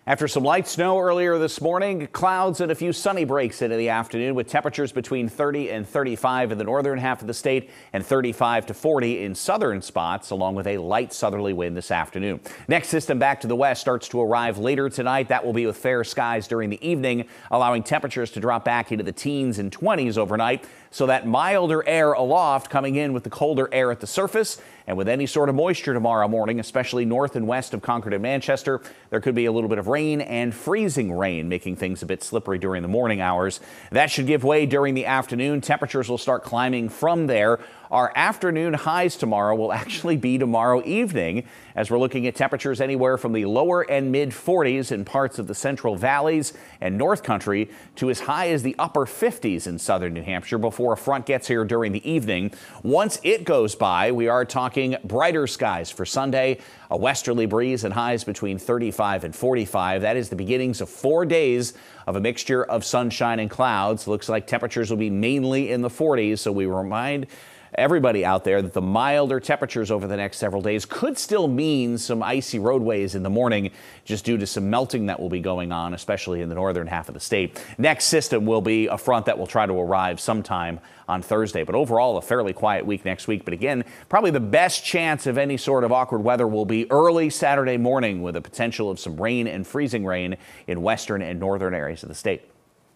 After some light snow earlier this morning, clouds and a few sunny breaks into the afternoon with temperatures between 30 and 35 in the northern half of the state and 35 to 40 in southern spots, along with a light southerly wind this afternoon. Next system back to the west starts to arrive later tonight. That will be with fair skies during the evening, allowing temperatures to drop back into the teens and 20s overnight. So that milder air aloft coming in with the colder air at the surface, and with any sort of moisture tomorrow morning, especially north and west of Concord and Manchester, there could be a little bit of rain and freezing rain, making things a bit slippery during the morning hours. That should give way during the afternoon. Temperatures will start climbing from there. Our afternoon highs tomorrow will actually be tomorrow evening, as we're looking at temperatures anywhere from the lower and mid 40s in parts of the Central Valleys and North Country to as high as the upper 50s in southern New Hampshire before a front gets here during the evening. Once it goes by, we are talking brighter skies for Sunday, a westerly breeze and highs between 35 and 45. That is the beginnings of 4 days of a mixture of sunshine and clouds. Looks like temperatures will be mainly in the 40s, so we remind everybody out there that the milder temperatures over the next several days could still mean some icy roadways in the morning, just due to some melting that will be going on, especially in the northern half of the state. Next system will be a front that will try to arrive sometime on Thursday, but overall a fairly quiet week next week. But again, probably the best chance of any sort of awkward weather will be early Saturday morning, with a potential of some rain and freezing rain in western and northern areas of the state.